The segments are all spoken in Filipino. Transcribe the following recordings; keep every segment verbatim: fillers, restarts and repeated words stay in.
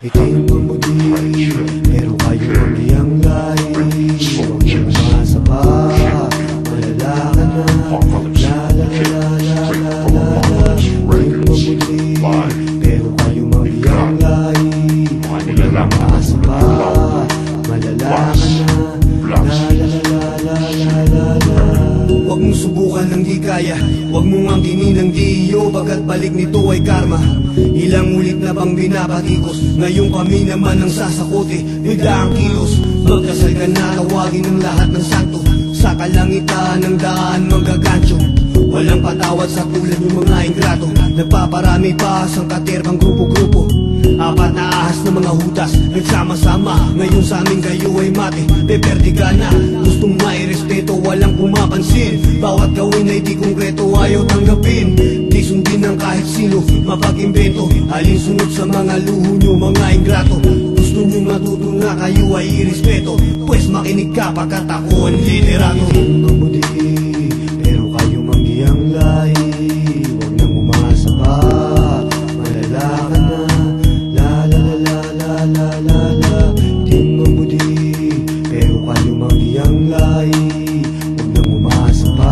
Itim ang muli, pero kayo ang iyang lahi. Huwag nang umasa pa, malala ka na. La la la la la la la. Itim ang muli, pero kayo ang iyang lahi. Huwag nang umasa pa, malala ka na. La la la la la la la. Huwag mong subukan ng di kaya, huwag mong angkinin ng di iyo, bagat balik nito ay karma. Ilang ulit na bang binabatikos, ngayon kami naman ang sasakote, bigla ang kilos. Magdasal ka na, tawagin ng lahat ng santo, sa kalangitan ng daan magagancho. Walang patawad sa tulad ng mga ingrato, nagpaparami pa sa katerbang grupo-grupo. Apat na ahas na mga hudas, nagsama-sama, ngayon sa amin kayo ay mati, peperti ka na. Gustong mairespeto, walang pumapansin, bawat gawin ay di konkreto, ayaw tanggapin. Di sundin ng kahit sino, mapag-imbento, alinsunod sa mga luho nyo, mga ingrato. Gusto nyo matuto na kayo ay irespeto, pues makinig ka pagkat ako ang liderato. Mamudi, pero kayo manggiyang lahi, huwag nang umasa pa, malala ka na. La la la la la la la. Itim ang budi, pero kayo manggiyang lahi. Huwag nang umasa pa,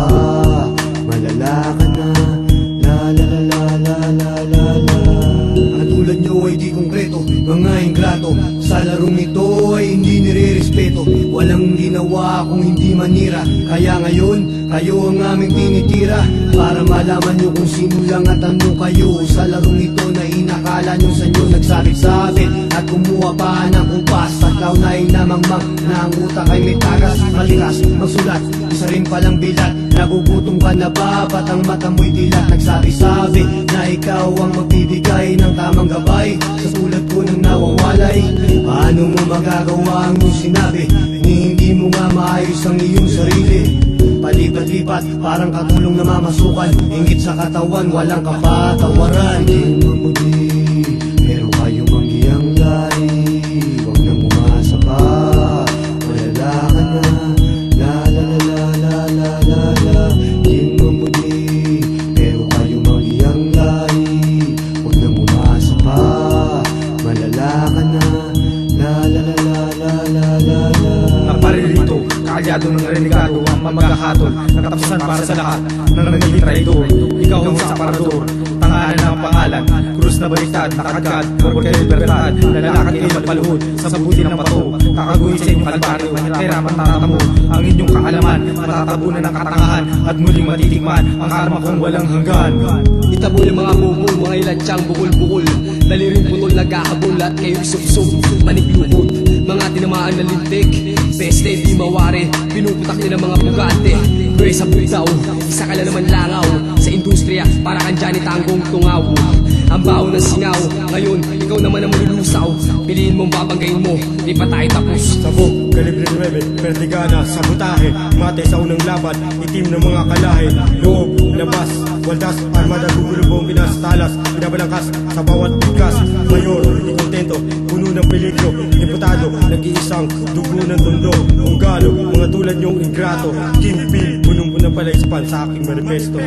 malala ka na. La la la la la la la. Katulad nyo ay di konkreto, mga ingrato, sa larong ito ay hindi nire-respeto. Walang ginawa kung hindi manira, kaya ngayon kayo ang aming tinitira, para malaman nyo kung sino lang at ano kayo. Sa larong ito na inakala nyo sa inyo nagsabit-sabit, at kumuha pa ng kumpas, at kaunay namang mang na ang utak ay may tagas. Malikas magsulat, isa rin palang bilat, nagugutom ka na ba? Ba't ang mata mo'y dilat? Nagsabi-sabi na ikaw ang magbibigay ng tamang gabay, sa tulad ko nang nawawalay. Paano mo magagawa ang iyong sinabi, ni hindi mo nga maayos ang iyong sarili? Palipat-lipat, parang katulong na mamasukan, inggit sa katawan, walang kapatawaran. Itim ang muli, pero kayo manggiyang lahi. Huwag nang umasa pa, malala ka na. La la la la la la la. Itim ang muli, pero kayo manggiyang lahi. Huwag nang umasa pa, malala ka na. La la la la la la la. Ang paririto, kaalyado ng renegado, ang mamagahatol, nakatapusan para sa lahat ng naging traidor. Ikaw ang separador, tanganan ng pangalan, krus na baliktad, nakagad, porque libertad, lalakad kayo magpaluhod sa buti ng bato. Kakaguhin sa inyong kalbaryo, pera matatamo, ang inyong kaalaman, matatabunan ng katangahan, at muling matitikman ang karma kung walang hanggan. Itabol ang mga bubo, mga ilansyang bukol-bukol, daliring putol naghahabol at kayo isub-sub, maniglukot, mga tinamaan na lintik, peste di mawari, pinuputak niya ng mga bugante. Pwede sa butaw, isa ka lang naman langaw, sa industriya para kang Johnny Tanggong tungaw. Ang baho ng singaw, ngayon ikaw naman ang malulusaw, piliin mong babanggain mo, di pa tayo tapos. Sabog, kalibre nuwebe, perdigana, sabotahe, mate sa unang laban, itim ng mga kalahe, loob, labas, waldas, armada, gugulubong, pinas, talas, pinabalangkas sa bawat bigkas. Mayor, hindi kontento, puno ng peligro, diputado, nag-iisang dugo ng tondo, unggalo, mga tulad nyong ingrato, kingpin, punong-punong palay span sa aking manifesto.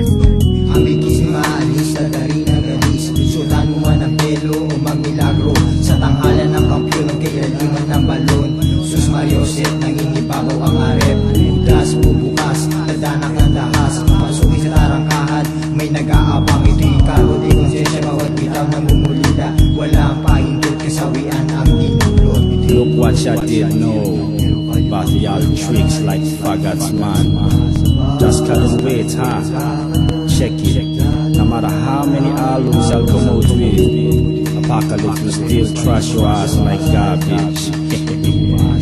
Amigis maalis, tagari na galis, sudan mo man ang pelo o magmilagro, sa tanghalan ng kampyon, kailaliman ng balon, sus Mariosep, nangingibabaw ang arep, budas, bubukas, tadanak ng dahas, pasukin sa tarangkahan, may nag-aabang, ito'y karo, di konsensya, bawat bitaw ng bumulida, wala ang paindot, kasawian ang ginublot. Look what you did know about the old tricks like faggots, man. Just couldn't wait, huh? Check it. No matter how many albums I'll come out with, Apocalypse will still trash your ass like garbage.